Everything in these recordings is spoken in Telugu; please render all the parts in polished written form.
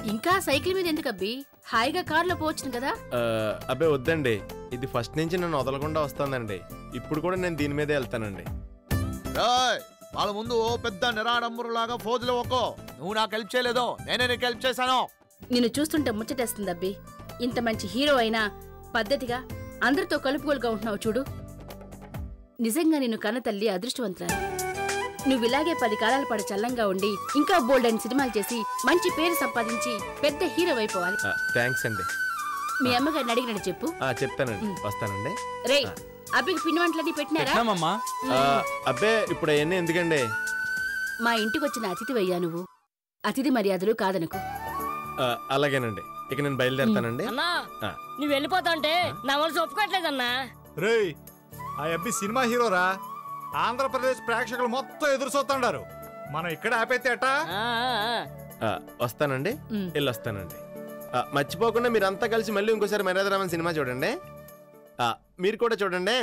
ఇంకా సైకిల్ మీద ఎందుకు అబ్బి? హాయిగా కారులో పోవచ్చు కదా. అబ్బే వద్దండి, ఇది ఫస్ట్ నుంచి నన్ను వదలకుండా వస్తుందండి. ఇప్పుడు కూడా నేను దీని మీదే వెళ్తానండి. వాళ్ళ ముందు ఓ పెద్ద నిరాడంబరులాగా ఫోజులు ఒక్కో. నువ్వు నాకు హెల్ప్ చేయలేదు, నేనే నీకు హెల్ప్ చేశాను. నిన్ను చూస్తుంటే ముచ్చటేస్తుంది అబ్బి. ఇంత మంచి హీరో అయినా పద్ధతిగా అందరితో కలుపుకోలుగా ఉంటున్నావు చూడు. నిజంగా నిన్ను కన్న తల్లి అదృష్టవంతురాలు. నువ్వు ఇలాగే 10 కాలాల పాటు చల్లంగా ఉండి ఇంకా బోల్డ్ అని సినిమాలు చేసి మంచి పేరు సంపాదించి పెద్ద హీరో అయిపోవాలి. థ్యాంక్స్ అండి. మీ అమ్మగారిని అడిగినట్టు చెప్పు. చెప్తానండి, వస్తానండి. రే, అబ్బికి పిండి వంటలన్నీ పెట్టినారా? అబ్బే ఇప్పుడు అవన్నీ ఎందుకండి? మా ఇంటికి వచ్చిన అతిథివయ్యా నువ్వు. అతిథి మర్యాదలు కాదనుకో. అలాగేనండి, ఇక నేను బయలుదేరుతానండి. నువ్వు వెళ్ళిపోతా అంటే నా మనసు ఒప్పుకోవట్లేదన్నా. రే, ఆ అబ్బి సినిమా హీరోరా. ఆంధ్రప్రదేశ్ ప్రేక్షకులు మొత్తం ఎదురు చూస్తుండారు. మనం ఇక్కడ ఆపేస్తే అట్టా? వస్తానండి, వెళ్ళొస్తానండి. మర్చిపోకుండా మీరంతా కలిసి మళ్ళీ ఇంకోసారి మర్యాదరామన్ సినిమా చూడండి. మీరు కూడా చూడండి.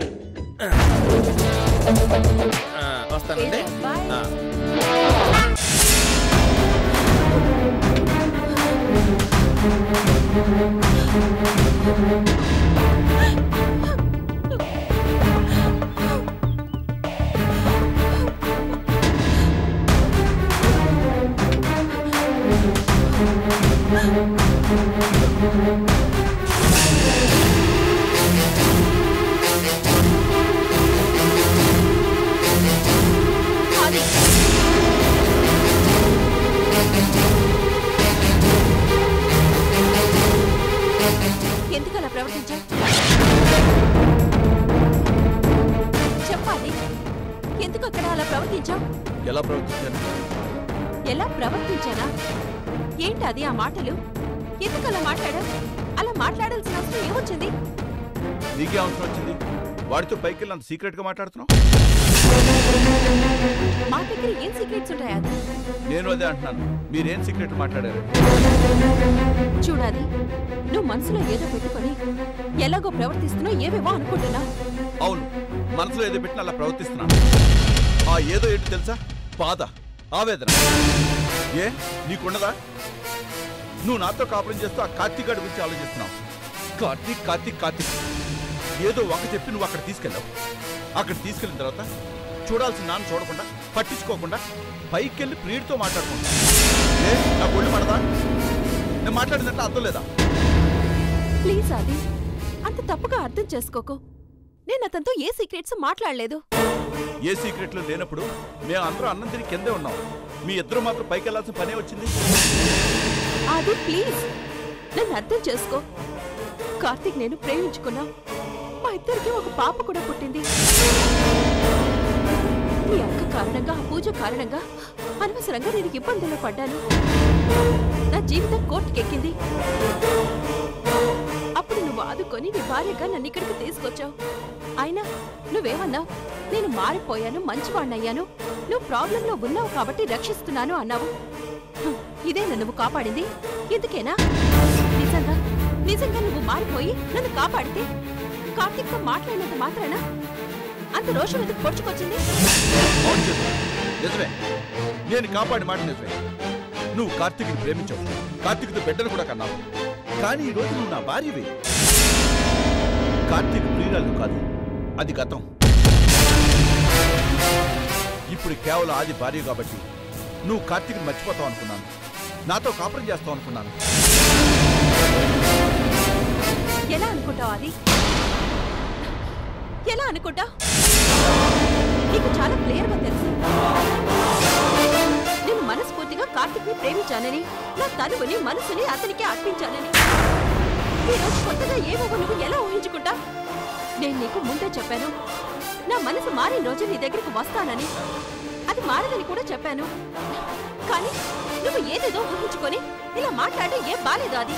వస్తానండి. ఎందుకలా ప్రవర్తించా? చెప్పాలి. ఎందుకు అక్కడ అలా ప్రవర్తించావు? ఎలా ప్రవర్తించాను? ఎలా ప్రవర్తించానా? ఏంటది ఆ మాటలు? ఎందుకు అలా మాట్లాడా? అలా మాట్లాడాల్సిన అవసరం ఏమొచ్చింది? నీకే అవసరం వచ్చింది? వాడితో పైకి వెళ్ళి అంత సీక్రెట్ గా మాట్లాడుతున్నావు? మా దగ్గర ఏం సీక్రెట్స్ ఉంటాయా? నేను అదే అంటున్నాను, మీరేం సీక్రెట్ మాట్లాడారు? చూడాలి, నువ్వు మనసులో ఏదో పెట్టుకొని ఎలాగో ప్రవర్తిస్తున్నావు, ఏవేవో అనుకుంటున్నా. అవును, మనసులో ఏదో పెట్టిన అలా ప్రవర్తిస్తున్నాను. ఆ ఏదో ఏంటి తెలుసా? బాధ, ఆవేదన. ఏ నీకుండదా? నువ్వు నాతో కాపురం చేస్తూ ఆ కార్తీక్ గారి గురించి ఆలోచిస్తున్నావు. కార్తీక్ కార్తీక్ కార్తీక్ ఏదో ఒక చెప్పి నువ్వు అక్కడ తీసుకెళ్ళావు. అక్కడ తీసుకెళ్ళిన తర్వాత చూడాల్సిన నాన్న చూడకుండా, పట్టించుకోకుండా పైకి వెళ్ళి ప్రియుడితో మాట్లాడుకుంటా. ఏ నా ఒళ్ళు పడదా? నేను మాట్లాడినట్లు అర్థం లేదా? ప్లీజ్ అది అంత తప్పుగా అర్థం చేసుకోకు. నేను అతనితో ఏ సీక్రెట్స్ మాట్లాడలేదు. ఏ సీక్రెట్లు లేనప్పుడు మేము అందరూ అన్నం తిని కిందే ఉన్నాం. మీ ఇద్దరు మాత్రం పైకి వెళ్లాల్సిన పనే వచ్చింది. అది ప్లీజ్ నన్ను అర్థం చేసుకో. కార్తీక్ నేను ప్రేమించుకున్నా. మా ఇద్దరికి ఒక పాప కూడా పుట్టింది. నీ అక్క కారణంగా, ఆ పూజ కారణంగా అనవసరంగా నేను ఇబ్బందుల్లో పడ్డాను. నా జీవితం కోర్టుకెక్కింది. అప్పుడు నువ్వు ఆదుకొని నీ భార్యగా నన్ను ఇక్కడికి తీసుకొచ్చావు. అయినా నువ్వేమన్నావు? నేను మారిపోయాను, మంచివాణ్ణయ్యాను, నువ్వు ప్రాబ్లంలో ఉన్నావు కాబట్టి రక్షిస్తున్నాను అన్నావు. ఇదేనా నువ్వు కాపాడింది? ఎందుకేనా? నిజంగా నిజంగా నువ్వు మారిపోయి నన్ను కాపాడితే కార్తీక్తో మాట్లాడినంత మాత్రాన అంత రోషం ఎందుకు పొడుచుకొచ్చింది? నిజమే, నేను కాపాడి మాట నిజమే. నువ్వు కార్తీక్ని ప్రేమించావు, కార్తీక్తో బిడ్డను కూడా కన్నావు. కానీ ఈ రోజు నువ్వు నా భార్యవి. కార్తీక్ ప్రియురాలు కాదు, అది గతం. ఇప్పుడు కేవలం ఆది భార్య కాబట్టి నువ్వు కార్తీక్ని మర్చిపోతావు అనుకున్నాను. నాతో కాపురం చేస్తావు అనుకున్నాను. ఎలా అనుకుంటావు? అది ఎలా అనుకుంటా? నీకు చాలా క్లియర్గా తెలుసు నేను మనస్ఫూర్తిగా కార్తీక్ని ప్రేమించానని, నా తనువుని మనసుని అతనికి అర్పించానని. ఈరోజు కొత్తగా ఏమో నువ్వు ఎలా ఊహించుకుంటా? నేను నీకు ముందే చెప్పాను, నా మనసు మారిన రోజు నీ దగ్గరికి వస్తానని. అది మారదని కూడా చెప్పాను. కానీ నువ్వు ఏదేదో ఊహించుకొని ఇలా మాట్లాడడం ఏం బాలేదు. అది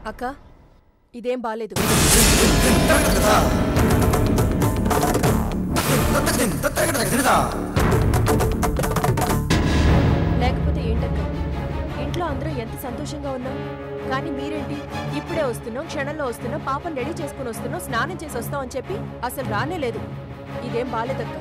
అక్క ఇదేం బాలేదు. లేకపోతే ఏంటక్క, ఇంట్లో అందరూ ఎంత సంతోషంగా ఉన్నాం, కానీ మీరేంటి ఇప్పుడే వస్తున్నాం, క్షణంలో వస్తున్నాం, పాపం రెడీ చేసుకుని వస్తున్నాం, స్నానం చేసి వస్తాం అని చెప్పి అసలు రానే లేదు. ఇదేం బాలేదక్క.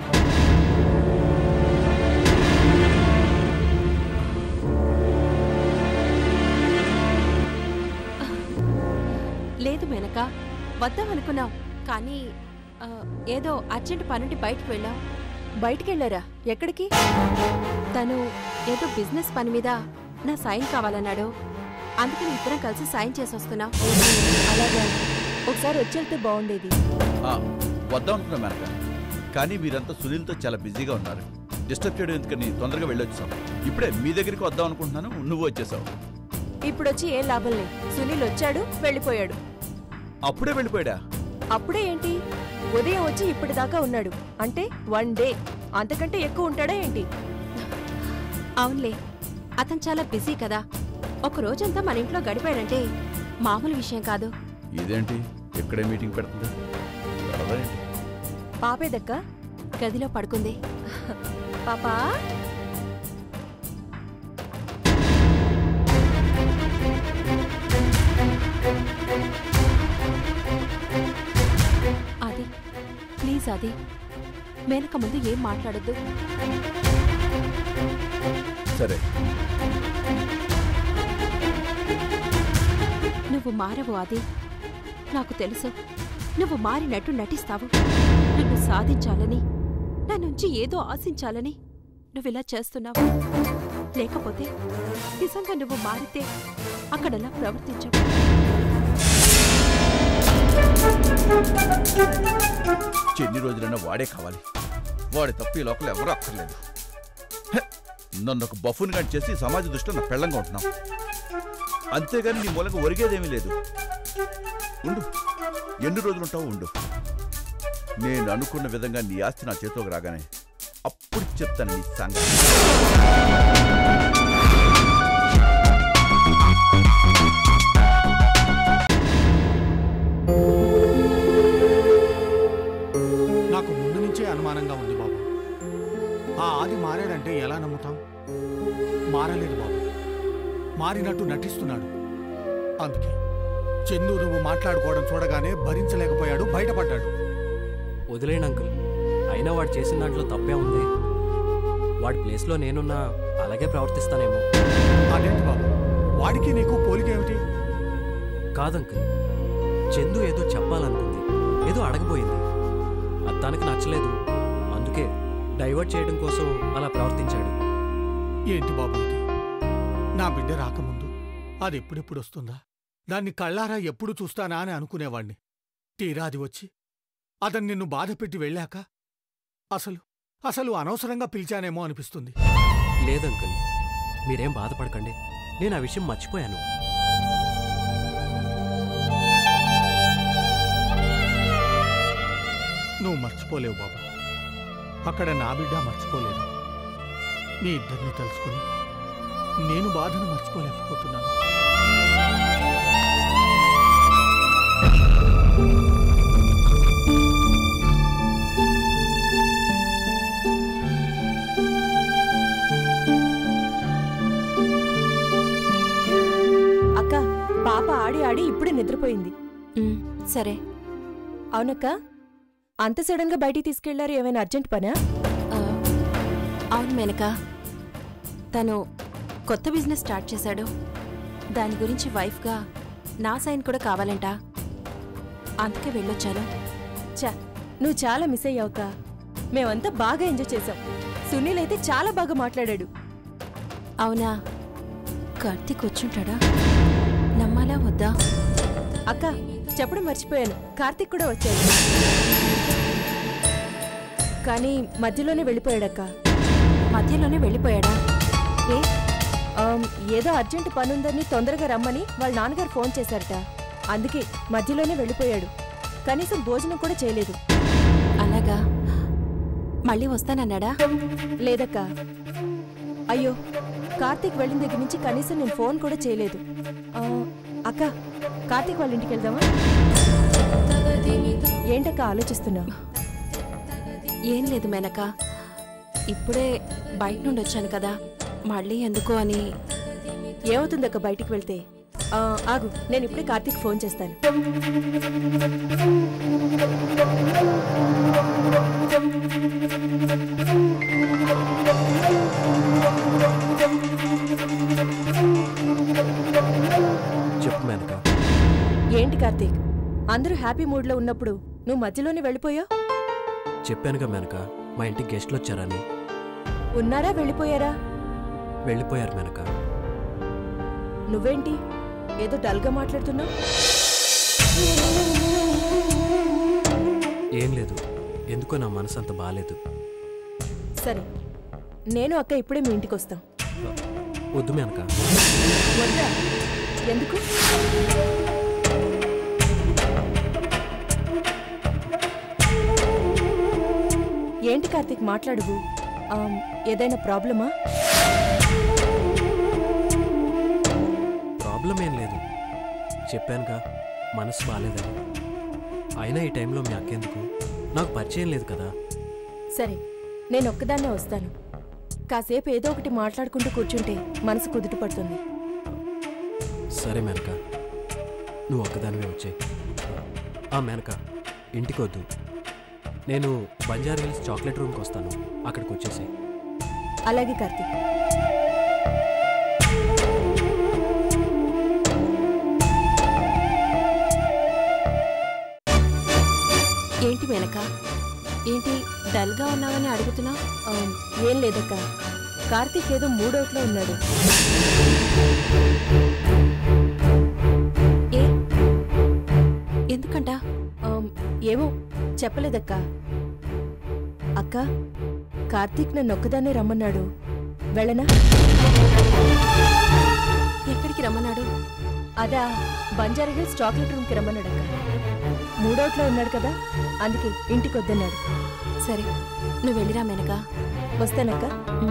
లేదు మేనక, వద్దామనుకున్నాం, కానీ ఏదో అర్జెంట్ పనుండి బయటకు వెళ్ళాం. బయటికెళ్ళారా? ఎక్కడికి? తను ఏదో బిజినెస్ పని మీద నా సాయం కావాలన్నాడు, అందుకని ఇద్దరం కలిసి సాయం చేసి వస్తున్నాం. అలాగే, ఒకసారి వచ్చేళ్తే బాగుండేది. వద్దాం అనుకున్నా మేనక, కానీ మీరంతా సునీల్తో చాలా బిజీగా ఉన్నారు. డిస్టర్బ్ చేయడం ఎందుకని తొందరగా వెళ్ళొచ్చాం. ఇప్పుడే మీ దగ్గరికి వద్దాం అనుకుంటున్నాను, నువ్వు వచ్చేసావు. ఇప్పుడొచ్చి ఏం లాభం లేదు. సునీల్ వచ్చాడు, వెళ్ళిపోయాడు. అప్పుడే వెళ్ళిపోయాడా? అప్పుడే ఏంటి, ఉదయం వచ్చి ఇప్పటిదాకా ఉన్నాడు. అంటే 1 డే, అంతకంటే ఎక్కువ ఉంటాడా ఏంటి? అవునులే, అతను చాలా బిజీ కదా. ఒక రోజంతా మన ఇంట్లో గడిపాడంటే మామూలు విషయం కాదు. ఇదేంటి ఎక్కడే మీటింగ్ పెడుతుంది? పాపేదక్క గదిలో పడుకుంది. పాపా, అది ప్లీజ్, అది మేనక ముందు ఏం మాట్లాడద్దు. సరే. నువ్వు మారవు, అది నాకు తెలుసు. నువ్వు మారినట్టు నటిస్తావు. నన్ను సాధించాలని, నా నుంచి ఏదో ఆశించాలని నువ్విలా చేస్తున్నావు. లేకపోతే నిజంగా నువ్వు మారితే అక్కడలా ప్రవర్తించవు. ఎన్ని రోజులైనా వాడే కావాలి. వాడి తప్ప ఈ లోకల్ ఎవరూ అక్కర్లేదు. నన్ను ఒక బఫున్ గాని చేసి సమాజ దృష్టిలో నా పెళ్ళంగా ఉంటున్నావు. అంతేగాని నీ మూలంగా ఒరిగేదేమీ లేదు. ఉండు, ఎన్ని రోజులుంటావు ఉండు. నేను అనుకున్న విధంగా నీ ఆస్తి నా చేతిలోకి రాగానే అప్పుడు చెప్తాను నీ సంగతి. నాకు ముందు నుంచే అనుమానంగా ఉంది బాబు. ఆ ఆది మారాడంటే ఎలా నమ్ముతాం? మారలేదు బాబు, మారినట్టు నటిస్తున్నాడు. అందుకే చందు నువ్వు మాట్లాడుకోవడం చూడగానే భరించలేకపోయాడు, బయటపడ్డాడు. వదిలేను అంకుల్, అయినా వాడు చేసిన దాంట్లో తప్పే ఉంది. వాడి ప్లేస్లో నేనున్నా అలాగే ప్రవర్తిస్తానేమో. అదేంటి బాబు, వాడికి నీకు పోలికేమిటి? కాదంకుల్, చందు ఏదో చెప్పాలనుకుంది, ఏదో అడగబోయింది. అది తనకు నచ్చలేదు, అందుకే డైవర్ట్ చేయడం కోసం అలా ప్రవర్తించాడు. ఏంటి బాబు ఇది? నా బిడ్డ రాకముందు అది ఎప్పుడెప్పుడు వస్తుందా, దాన్ని కళ్ళారా ఎప్పుడు చూస్తానా అని అనుకునేవాణ్ణి. తీరా అది వచ్చి అతను నిన్ను బాధపెట్టి వెళ్ళాక అసలు అనవసరంగా పిలిచానేమో అనిపిస్తుంది. లేదంకుల్, మీరేం బాధపడకండి, నేను ఆ విషయం మర్చిపోయాను. నువ్వు మర్చిపోలేవు బాబు, అక్కడ నా బిడ్డ మర్చిపోలేదు. నీ ఇద్దరిని తలుచుకుని నేను బాధను మర్చిపోలేకపోతున్నాను. అక్క, పాప ఆడి ఆడి ఇప్పుడే నిద్రపోయింది. సరే. అవునక్క, అంత సడన్ గా బయటికి తీసుకెళ్లారు, ఏమైనా అర్జెంట్ పనా? అవును మేనక, తను కొత్త బిజినెస్ స్టార్ట్ చేశాడు. దాని గురించి వైఫ్గా నా సైన్ కూడా కావాలంట, అందుకే వెళ్ళొచ్చాను. నువ్వు చాలా మిస్ అయ్యావుక. మేమంతా బాగా ఎంజాయ్ చేశాం. సునీల్ అయితే చాలా బాగా మాట్లాడాడు. అవునా? కార్తీక్ వచ్చుంటాడా? నమ్మాలా వద్దా? అక్క, చెప్పడం మర్చిపోయాను, కార్తీక్ కూడా వచ్చాడు, కానీ మధ్యలోనే వెళ్ళిపోయాడక్క. మధ్యలోనే వెళ్ళిపోయాడా? ఏదో అర్జెంట్ పనుందని తొందరగా రమ్మని వాళ్ళ నాన్నగారు ఫోన్ చేశారట, అందుకే మధ్యలోనే వెళ్ళిపోయాడు. కనీసం భోజనం కూడా చేయలేదు. అలాగా? మళ్ళీ వస్తానన్నాడా? లేదక్క. అయ్యో, కార్తీక్ వెళ్ళిన దగ్గర నుంచి కనీసం నేను ఫోన్ కూడా చేయలేదు. అక్క కార్తీక్ వాళ్ళ ఇంటికి వెళ్దామా? ఏంటక్క ఆలోచిస్తున్నా? ఏం లేదు మేనక, ఇప్పుడే బయట నుండి వచ్చాను కదా, మళ్ళీ ఎందుకు అని. ఏమవుతుందక్క బయటికి వెళ్తే? ఆగు, నేను ఇప్పుడే కార్తీక్ ఫోన్ చేస్తాను. చెప్పు మేనక. ఏంటి కార్తీక్, అందరూ హ్యాపీ మూడ్లో ఉన్నప్పుడు నువ్వు మధ్యలోనే వెళ్ళిపోయావు? చెప్పానుగా మేనక, మా ఇంటికి గెస్ట్లు వచ్చారని. ఉన్నారా వెళ్ళిపోయారా? వెళ్ళిపోయారు మేనక. నువ్వేంటి ఏదో డల్గా మాట్లాడుతున్నావు? ఏం లేదు, ఎందుకో నా మనసు అంత బాలేదు. సరే, నేను అక్క ఇప్పుడే మీ ఇంటికి వస్తాం. వద్దు మేనక. వద్దా? ఎందుకు? ఏంటి కార్తీక్ మాట్లాడువు? ఏదైనా ప్రాబ్లమా? ప్రాబ్లం ఏం లేదు, చెప్పానుగా మనసు బాలేదని. అయినా ఈ టైంలో మీ అక్కెందుకు, నాకు పరిచయం లేదు కదా. సరే, నేను ఒక్కదాన్నే వస్తాను. కాసేపు ఏదో ఒకటి మాట్లాడుకుంటూ కూర్చుంటే మనసు కుదుట పడుతుంది. సరే మేనక, నువ్వు ఒక్కదానివే వచ్చాయి. మేనక, ఇంటికి వద్దు, నేను బంజారా హిల్స్ చాక్లెట్ రూమ్కి వస్తాను, అక్కడికి వచ్చేసి. అలాగే కార్తీక్. ఏంటి మేనక, ఏంటి డల్గా ఉన్నావని అడుగుతున్నా? ఏం లేదక్క, కార్తీక్ ఏదో మూడౌట్లో ఉన్నాడు. ఎందుకంట? ఏమో చెప్పలేదక్క. అక్క, కార్తీక్ నన్ను ఒక్కదాన్నే రమ్మన్నాడు, వెళ్ళనా? ఎక్కడికి రమ్మన్నాడు? అదా, బంజారా హిల్స్ చాక్లెట్ రూమ్కి రమ్మన్నాడక్క. మూడౌట్లో ఉన్నాడు కదా, అందుకే ఇంటికి వద్దన్నాడు. సరే, నువ్వు వెళ్ళిరా మేనక. వస్తానక్క.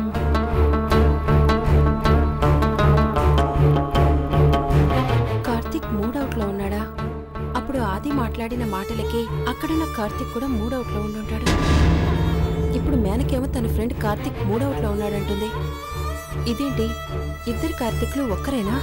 కార్తీక్ మూడౌట్లో ఉన్నాడా? అప్పుడు ఆది మాట్లాడిన మాటలకి అక్కడున్న కార్తీక్ కూడా మూడౌట్లో ఉండుంటాడు. ఇప్పుడు మేనకేమో తన ఫ్రెండ్ కార్తీక్ మూడౌట్లో ఉన్నాడంటుంది. ఇదేంటి, ఇద్దరు కార్తీక్లు ఒక్కరేనా?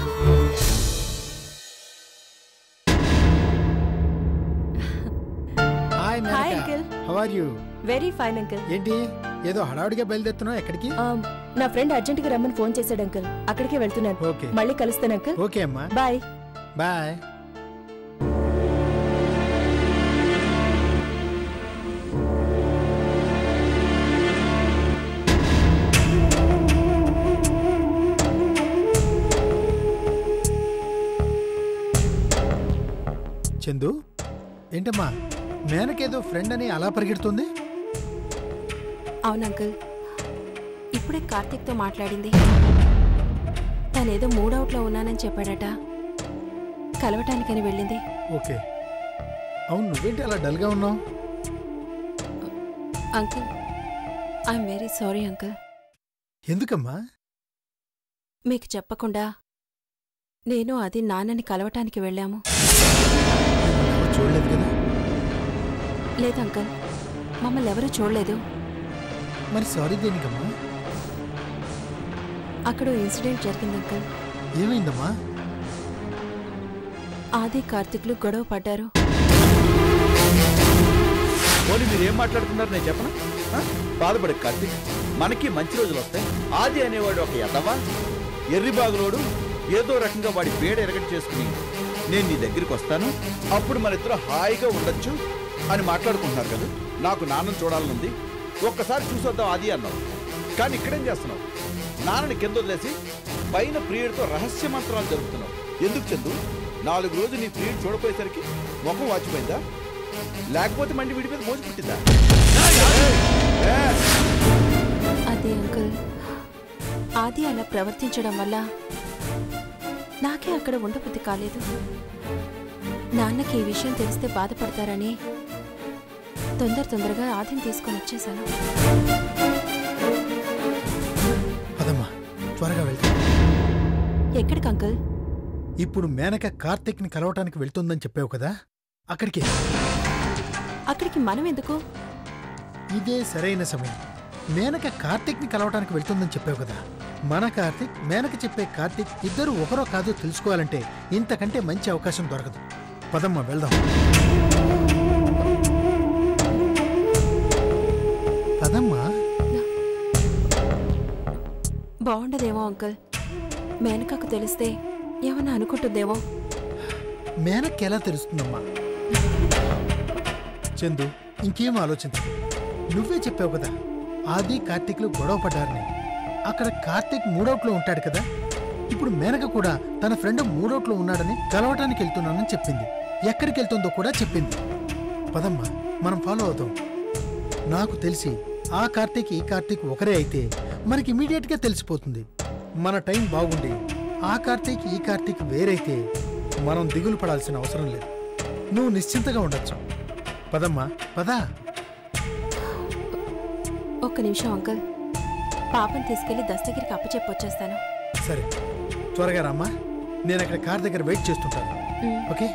Hi uncle. How are you? Very fine uncle. ఏంటి ఏదో హడావుడిగా బయలుదేరుతున్నావు? ఎక్కడికి? నా ఫ్రెండ్ అర్జెంట్ గా రమ్మని ఫోన్ చేశాడు అంకిల్, అక్కడికే వెళ్తున్నాను. ఓకే, మళ్ళీ కలుస్తాను అంకిల్. ఓకే అమ్మా, బాయ్. బాయ్. చందు, ఏంటమ్మా మేనకేదో ఫ్రెండ్ అని అలా పరిగెడుతుంది? అవును అంకుల్, ఇప్పుడే కార్తీక్తో మాట్లాడింది. తనేదో మూడౌట్లో ఉన్నానని చెప్పాడట, కలవటానికని వెళ్ళింది. ఓకే, అవును, నువ్వేంటి అలా డల్గా ఉన్నావు? Uncle, I am very sorry uncle. ఎందుకమ్మా? మీకు చెప్పకుండా నేను అది నాన్నని కలవటానికి వెళ్ళాము. చూడలేదు కదా? లేదు అంకుల్, మమ్మల్ని ఎవరూ చూడలేదు. మరి సారీ దేనికమ్మా? అక్కడ ఇన్సిడెంట్ జరిగింది అంకుల్. ఏమైందమ్మా? ఆది కార్తీక్లు గొడవ పడ్డారు. పోనీ మీరేం మాట్లాడుతున్నారు నేను చెప్పను? బాధపడే కార్తీక్, మనకి మంచి రోజులు వస్తాయి. ఆది అనేవాడు ఒక ఎదవా ఎర్రిబాగులోడు, ఏదో రకంగా వాడి పేడ ఎరగటి చేసుకుని నేను నీ దగ్గరికి వస్తాను, అప్పుడు మన ఇద్దరు హాయిగా ఉండొచ్చు అని మాట్లాడుకుంటున్నారు కదా. నాకు నాన్నను చూడాలనుంది, ఒక్కసారి చూసొద్దాం ఆది అన్నావు. కానీ ఇక్కడేం చేస్తున్నావు? నాన్నని కింద వదిలేసి పైన ప్రియుడితో రహస్య మంత్రాలు జరుపుతున్నావు. ఎందుకు చందు? 4 రోజులు నీ ప్రియుడు చూడపోయేసరికి ముఖం వాచిపోయిందా, లేకపోతే మండి వీడి మీద మోజు పుట్టిందా? అదే అంకుల్, ఆది అలా ప్రవర్తించడం వల్ల నాకే అక్కడ ఉండబుద్ధి కాలేదు. నాన్నకి ఈ విషయం తెలిస్తే బాధపడతారని తొందరగా ఆదిని తీసుకొని వచ్చేసాను. పదమ్మా, త్వరగా వెళ్తా. ఎక్కడికి అంకుల్? ఇప్పుడు మేనక కార్తీక్ని కలవటానికి వెళ్తుందని చెప్పావు కదా, అక్కడికి మనం ఎందుకు? ఇదే సరైన సమయం. మేనక కార్తీక్ని కలవటానికి వెళ్తుందని చెప్పావు కదా, మన కార్తీక్ మేనక చెప్పే కార్తీక్ ఇద్దరు ఒకరో కాదో తెలుసుకోవాలంటే ఇంతకంటే మంచి అవకాశం దొరకదు. పదమ్మా వెళ్దాం. పదమ్మా. బాగుండదేమో అంకుల్, మేనకకు తెలిస్తే ఏమన్నా అనుకుంటుందేమో. మేనక్కి ఎలా తెలుస్తుందమ్మా? చందు, ఇంకేం ఆలోచించు. నువ్వే చెప్పావు కదా ఆది కార్తీక్లు గొడవ పడ్డారని. అక్కడ కార్తీక్ మూడౌట్లో ఉంటాడు కదా, ఇప్పుడు మేనక కూడా తన ఫ్రెండ్ మూడౌట్లో ఉన్నాడని కలవటానికి వెళ్తున్నానని చెప్పింది. ఎక్కడికి వెళ్తుందో కూడా చెప్పింది. పదమ్మా మనం ఫాలో అవుతాం. నాకు తెలిసి ఆ కార్తీక్ ఈ కార్తీక్ ఒకరే అయితే మనకి ఇమీడియట్గా తెలిసిపోతుంది. మన టైం బాగుండి ఆ కార్తీక్ ఈ కార్తీక్ వేరైతే మనం దిగులు పడాల్సిన అవసరం లేదు. నువ్వు నిశ్చింతగా ఉండొచ్చు. పదమ్మా పద. ఒక్క నిమిషం అంకుల్, పాపని తీసుకెళ్లి దస్తగిరికి అప్పచెప్పొచ్చేస్తాను. సరే త్వరగా రామ్మా, నేను అక్కడ కార్ దగ్గర వెయిట్ చేస్తుంటాను. ఓకే.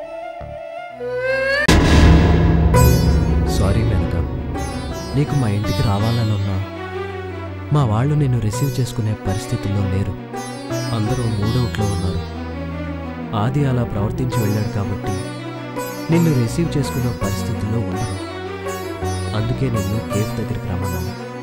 సారీ మేనక, నీకు మా ఇంటికి రావాలని ఉన్నా మా వాళ్ళు నిన్ను రిసీవ్ చేసుకునే పరిస్థితుల్లో లేరు. అందరూ మూడౌట్లో ఉన్నారు. ఆది అలా ప్రవర్తించి వెళ్ళాడు కాబట్టి నిన్ను రిసీవ్ చేసుకునే పరిస్థితుల్లో ఉండరు. అందుకే నిన్ను కేఫ్ దగ్గరికి రమ్మన్నాను.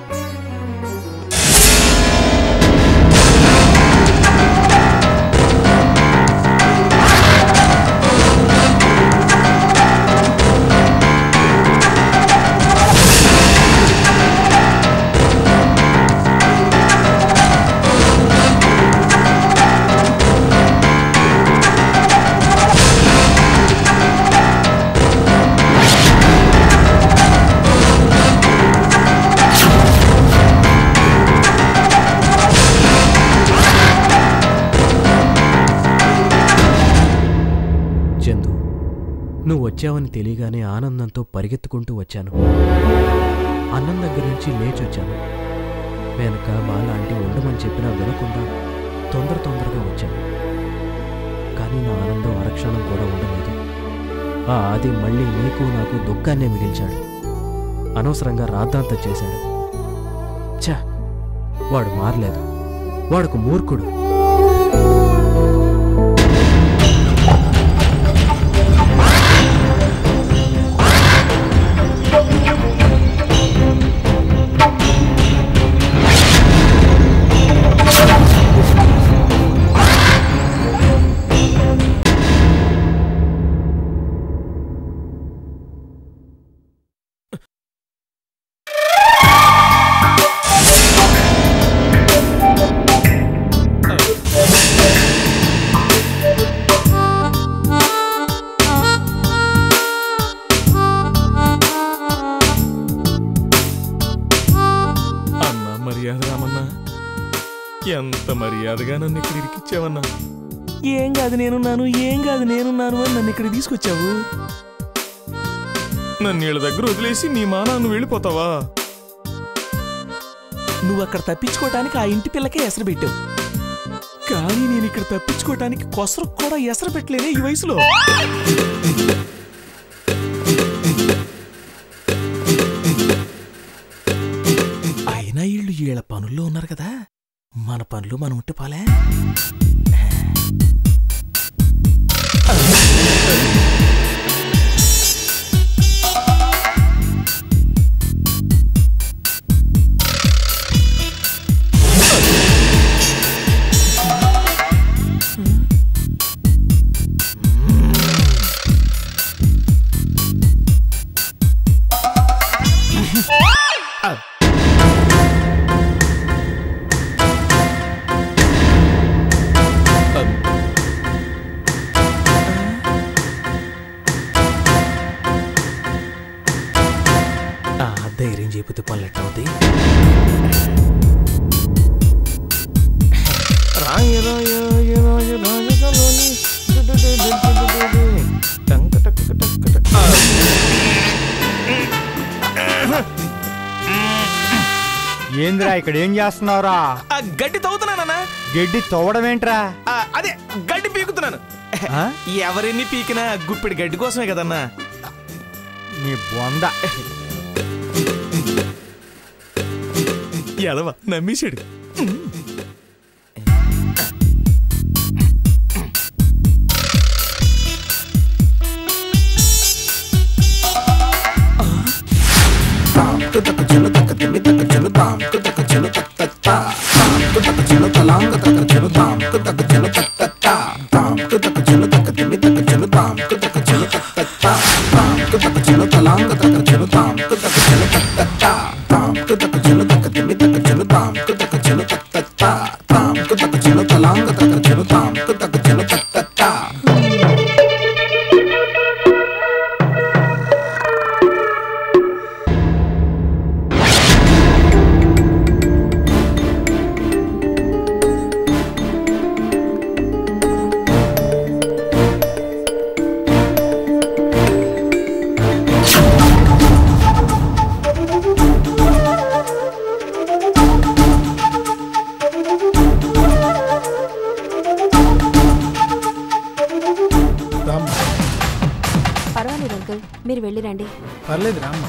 నువ్వు వచ్చావని తెలియగానే ఆనందంతో పరిగెత్తుకుంటూ వచ్చాను. అన్నం దగ్గర నుంచి లేచొచ్చాను. వెనక బాల ఆంటీ ఉండమని చెప్పినా వినకుండా తొందరగా వచ్చాను. కానీ నా ఆనందం అరక్షణం కూడా ఉండలేదు. ఆ ఆది మళ్ళీ నీకు నాకు దుఃఖాన్నే మిగిల్చాడు. అనవసరంగా రాద్ధాంతం చేశాడు. ఛా, వాడు మారలేదు. వాడుకు మూర్ఖుడు. ఎంత మర్యాదగా నన్ను ఇక్కడ ఇరికిచ్చావన్నా. ఏం కాదు నేనున్నాను అని నన్ను ఇక్కడ తీసుకొచ్చావు. నన్ను వీళ్ళ దగ్గర వదిలేసి నీ మానాన్ని వెళ్ళిపోతావా? నువ్వు అక్కడ తప్పించుకోవటానికి ఆ ఇంటి పిల్లకే ఎసరు పెట్టావు. కానీ నేను ఇక్కడ తప్పించుకోవటానికి కొసరు కూడా ఎసరు పెట్టలేనే ఈ వయసులో. అయినా వీళ్ళు వీళ్ళ పనుల్లో ఉన్నారు కదా, మన పనులు మనం ఉంటే పాలే. ధైర్యం చేయకపోతే పనులు ఎట్లా అవుతాయి? ఏంద్రా ఇక్కడ ఏం చేస్తున్నావురా? గడ్డి తవ్వుతున్నానన్నా. గడ్డి తవ్వడం ఏంట్రా? అదే గడ్డి పీకుతున్నా. చెప్తున్నాను. ఎవరెన్ని పీకినా గుప్పిడి గడ్డి కోసమే కదన్నా. నీ బొంద ఎలవా నమ్మేశాడు. పర్వాలేదు అంకుల్, మీరు వెళ్ళిరండి. పర్లేదు రామ్మా.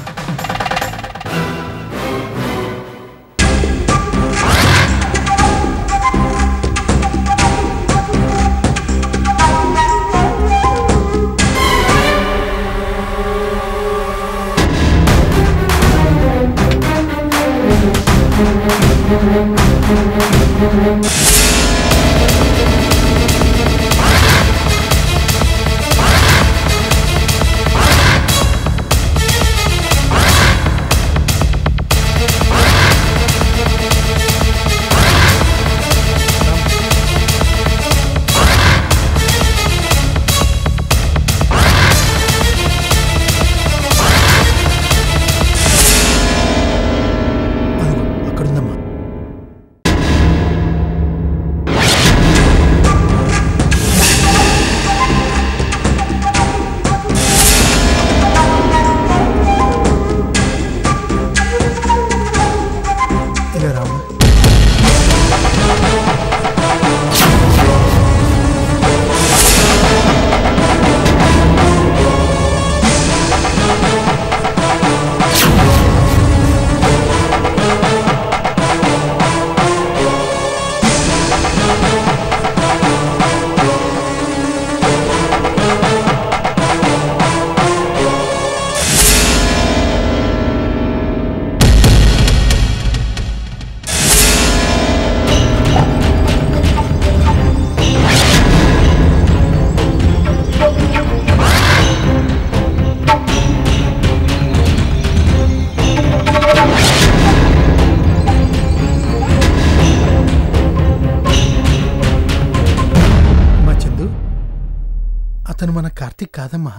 అతను మన కార్తీక్ కాదమ్మా.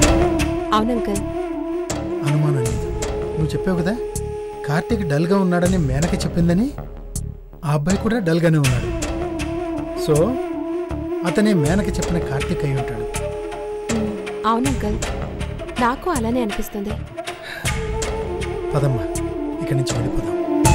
అవునంకల్, అనుమానం లేదు. నువ్వు చెప్పావు కదా కార్తీక్ డల్గా ఉన్నాడని మేనక చెప్పిందని. ఆ అబ్బాయి కూడా డల్గానే ఉన్నాడు. సో అతనే మేనక చెప్పిన కార్తీక్ అయి ఉంటాడు. అవునంకల్, నాకు అలానే అనిపిస్తుంది. పదమ్మా, ఇక్కడి నుంచి వెళ్ళిపోదాం.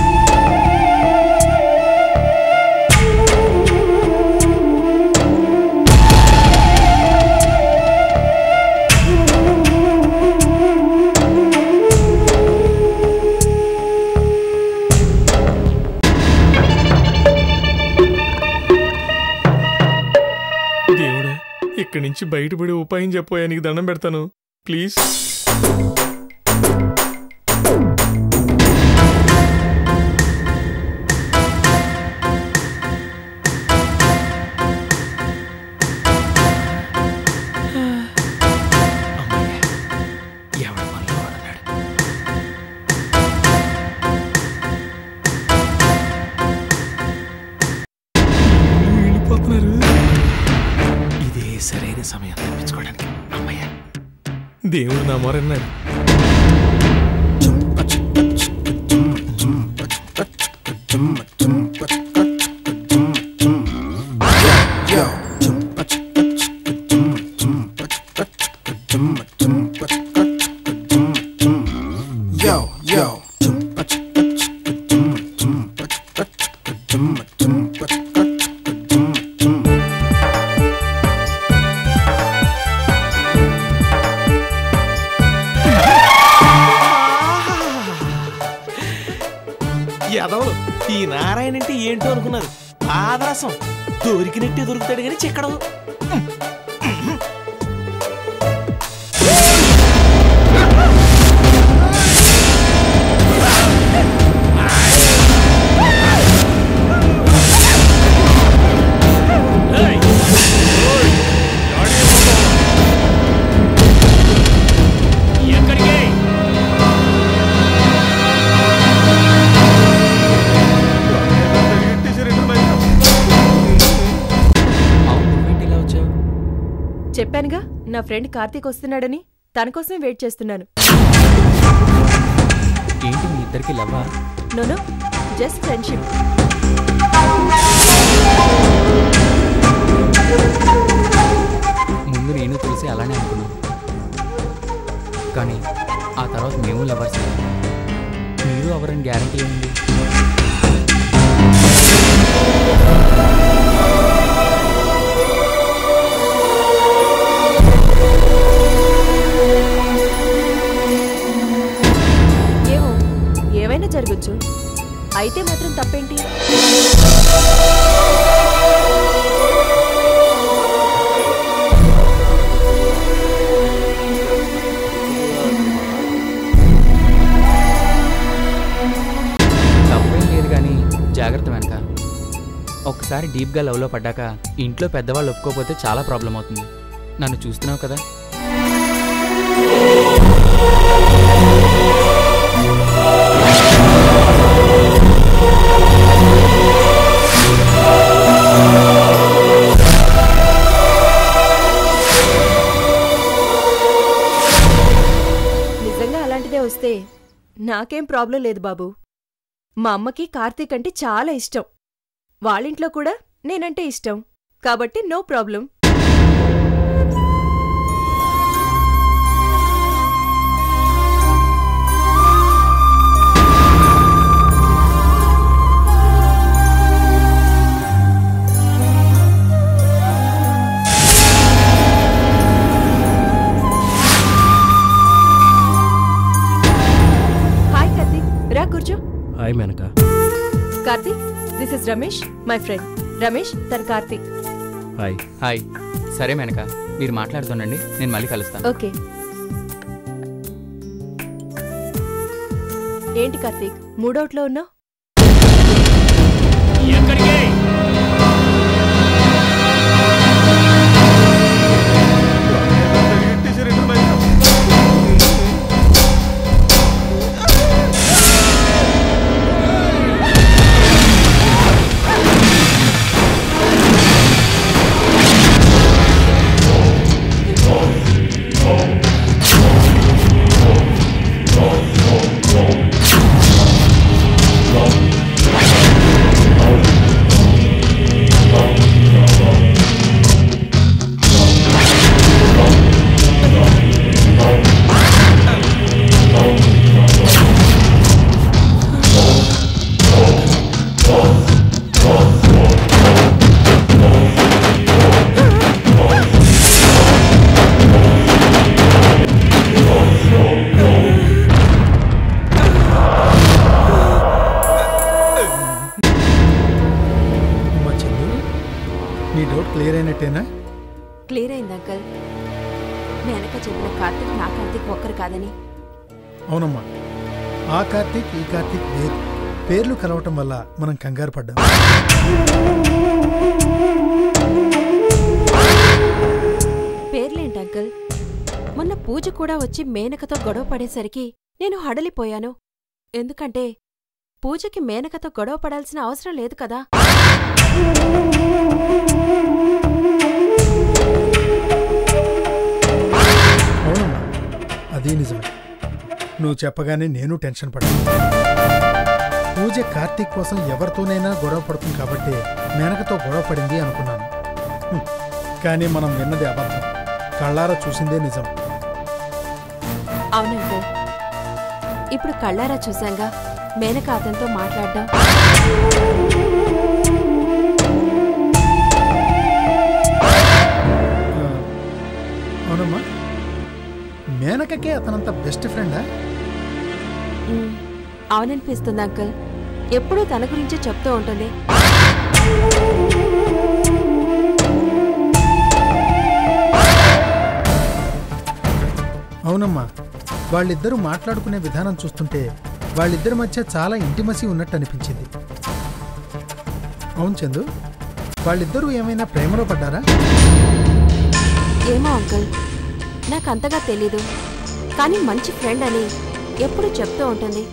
ఇక్కడి నుంచి బయటపడి ఉపాయం చెప్పోయా, నీకు దండం పెడతాను ప్లీజ్. సరైన సమయం తప్పించుకోవడానికి. అమ్మయ్య, దేవుడు నా మొరన్నాడు. ఈ నారాయణ అంటే ఏంటో అనుకున్నారు. ఆదరసం దొరికినట్టే దొరుకుతాడు కానీ చిక్కడు. చెప్పానుగా నా ఫ్రెండ్ కార్తీక్ వస్తున్నాడని. తన కోసం వెయిట్ చేస్తున్నాను. ఏంటి మీ ఇద్దరికి లవ్వా? No just friendship. ముందు నేను తెలిసి అలానే అనుకున్నాను, కానీ ఆ తర్వాత మేము లవర్స్. మీరు ఎవరని గ్యారంటీ ఉంది? ఏమైనా జరగచ్చు. అయితే మాత్రం తప్పేంటి? తప్పేం లేదు కానీ జాగ్రత్త వెనక. ఒక్కసారి డీప్గా లవ్లో పడ్డాక ఇంట్లో పెద్దవాళ్ళు ఒప్పుకోకపోతే చాలా ప్రాబ్లం అవుతుంది. నన్ను చూస్తున్నావు కదా. నిజంగా అలాంటిదే వస్తే నాకేం ప్రాబ్లం లేదు బాబు. మా అమ్మకి కార్తీక్ అంటే చాలా ఇష్టం. వాళ్ళింట్లో కూడా నేనంటే ఇష్టం కాబట్టి no problem. Hi Menaka. Karthik, this is Ramesh, my friend. Ramesh తన కార్తీక్. హాయ్. హాయ్. సరే మేనక, మీరు మాట్లాడుతుండండి, నేను మళ్ళీ కలుస్తాను. ఓకే. ఏంటి కార్తీక్ మూడౌట్లో ఉన్నావు? క్లియర్ అయింది అంకల్. మేనక చెప్పిన కార్తీక్ నా కార్తీక్ ఒక్కరు కాదని. అవునమ్మా, ఆ కార్తీక్ ఈ కార్తీక్ వేరు. పేర్లు కలవటం వల్ల మనం కంగారు పడ్డాం. పేర్లేంటి అంకల్? మొన్న పూజ కూడా వచ్చి మేనకతో గొడవ పడేసరికి నేను హడలిపోయాను. ఎందుకంటే పూజకి మేనకతో గొడవ పడాల్సిన అవసరం లేదు కదా. అవునమ్మా, అదే నిజమే. నువ్వు చెప్పగానే నేను టెన్షన్ పడ్డాను. పూజ కార్తీక్ కోసం ఎవరితోనైనా గొడవ పడుతుంది కాబట్టి మేనకతో గొడవ పడింది అనుకున్నాను. కానీ మనం విన్నది అబద్ధం. కళ్ళారా చూసిందే నిజం. అవునంకల్, ఇప్పుడు కళ్ళారా చూశాంగా మేనక అతనితో మాట్లాడ్డాం. అవునమ్మా, మేనకకే అతనంత బెస్ట్ ఫ్రెండా? అవుననిపిస్తుంది అంకల్. ఎప్పుడూ తన గురించే చెప్తూ ఉంటుంది. అవునమ్మా, వాళ్ళిద్దరూ మాట్లాడుకునే విధానం చూస్తుంటే వాళ్ళిద్దరి మధ్య చాలా ఇంటిమసీ ఉన్నట్టు అనిపించింది. అవును చందు, వాళ్ళిద్దరూ ఏమైనా ప్రేమలో పడ్డారా? ఏమో అంకుల్, నాకు అంతగా తెలీదు. కానీ మంచి ఫ్రెండ్ అని ఎప్పుడు చెప్తూ ఉంటుంది.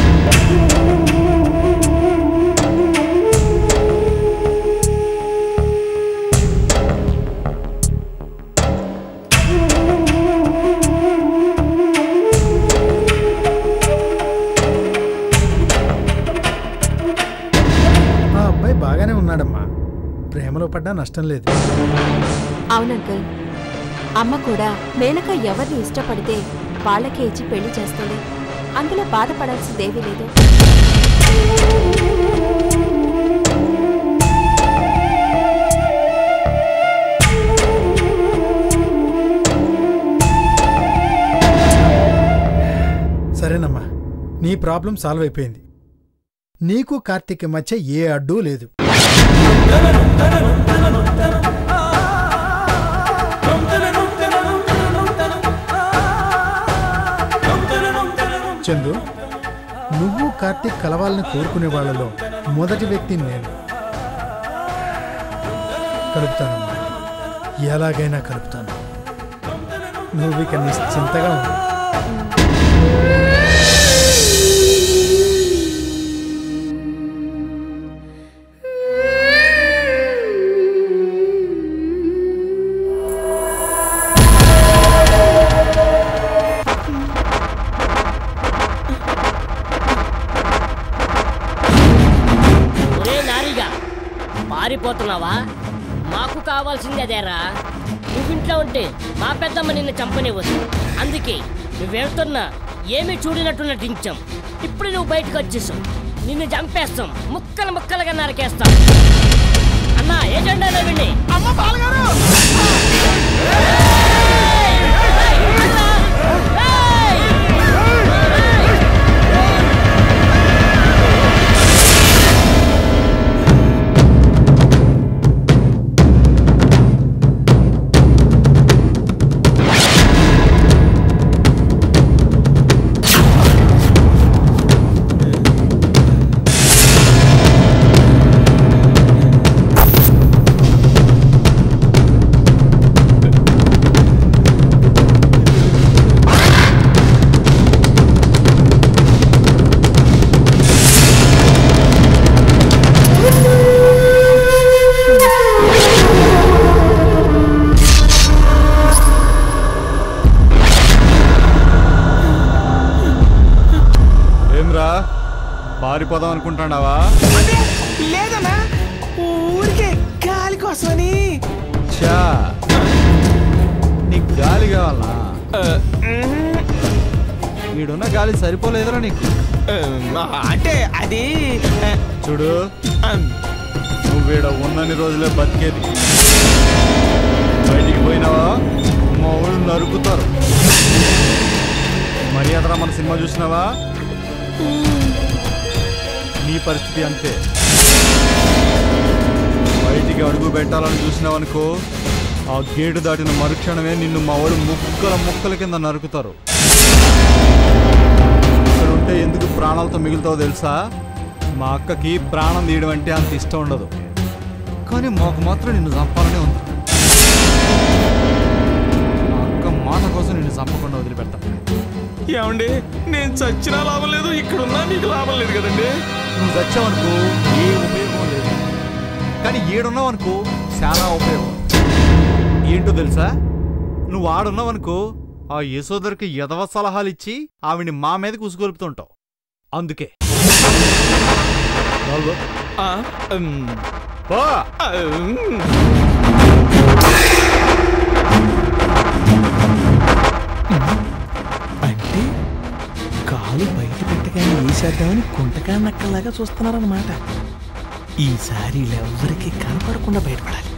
ఆ అబ్బాయి బాగానే ఉన్నాడమ్మా, ప్రేమలో పడ్డా నష్టం లేదు. అవునంకుల్, అమ్మ కూడా మేనక ఎవరిని ఇష్టపడితే వాళ్ళకే ఇచ్చి పెళ్లి చేస్తుంది. అందులో బాధపడాల్సిందేమీ లేదు. సరేనమ్మా, నీ ప్రాబ్లం సాల్వ్ అయిపోయింది. నీకు కార్తీక్ మధ్య ఏ అడ్డు లేదు. చందు, నువ్వు కార్తీక్ కలవాలని కోరుకునే వాళ్ళలో మొదటి వ్యక్తి నేను. కలుపుతానమ్మా, ఎలాగైనా కలుపుతాను. నువ్వు ఇక నిశ్చింతగా ఉండు. పారిపోతున్నావా? మాకు కావాల్సింది అదేరా. నువ్వింట్లో ఉంటే మా పెద్దమ్మ నిన్ను చంపనివ్వదు. అందుకే నువ్వు వెళ్తున్నా ఏమీ చూడినట్టు నటించాం. ఇప్పుడు నువ్వు బయటకు వచ్చేసావు. నిన్ను చంపేస్తాం, ముక్కలు ముక్కలుగా నరికేస్తాం. అన్నా ఏజెండా వెళ్ళి అమ్మ పాల్గారు పారిపోదాం అనుకుంటున్నావా? లేదన్నా, ఊరికే గాలి కోసమని. చా, నీకు గాలి కావాలా? వీడున్న గాలి సరిపోలేదురా నీకు? అంటే అది చూడు, నువ్వు వీడ ఉన్నన్ని రోజులే బతికేది. బయటికి పోయినావా మా ఊళ్ళు నరుకుతారు. మర్యాదరా మన సినిమా చూసినావా? నీ పరిస్థితి అంతే. బయటికి అడుగు పెట్టాలని చూసినావనుకో, ఆ గేటు దాటిన మరుక్షణమే నిన్ను మా వాళ్ళు ముక్కల ముక్కల కింద నరుకుతారు. ఇక్కడ ఉంటే ఎందుకు ప్రాణాలతో మిగులుతావో తెలుసా? మా అక్కకి ప్రాణం తీయడం అంటే అంత ఇష్టం ఉండదు, కానీ మాకు మాత్రం నిన్ను చంపాలనే ఉంది. మా అక్క మాట కోసం నిన్ను చంపకుండా వదిలిపెడతా. ఏమండి, నేను చచ్చినా లాభం లేదు, ఇక్కడున్నా నీకు లాభం లేదు కదండి. నువ్వు చచ్చావనుకో ఏ ఉపయోగం లేదు, కానీ ఏడున్నావనుకో చాలా ఉపయోగం. ఏంటో తెలుసా? నువ్వు ఆడున్నావనుకో ఆ యశోదరికి ఎదవ సలహాలు ఇచ్చి ఆవిడ్ని మా మీదకి ఉసుగొలుపుతుంటావు. అందుకే అంటే కాలు బయట పెట్టగానే వేసేద్దామని కుంటకా నక్కలాగా చూస్తున్నారన్నమాట. ఈసారి ఎవరికి కనపడకుండా బయటపడాలి.